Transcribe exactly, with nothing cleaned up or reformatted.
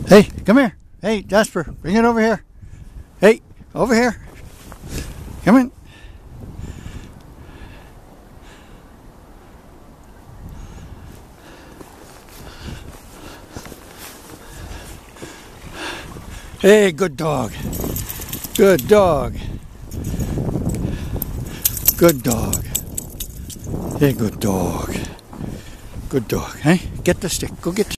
Hey, come here. Hey, Jasper, bring it over here. Hey, over here. Come in. Hey, good dog. Good dog. Good dog. Hey, good dog. Good dog. Hey, get the stick. Go get the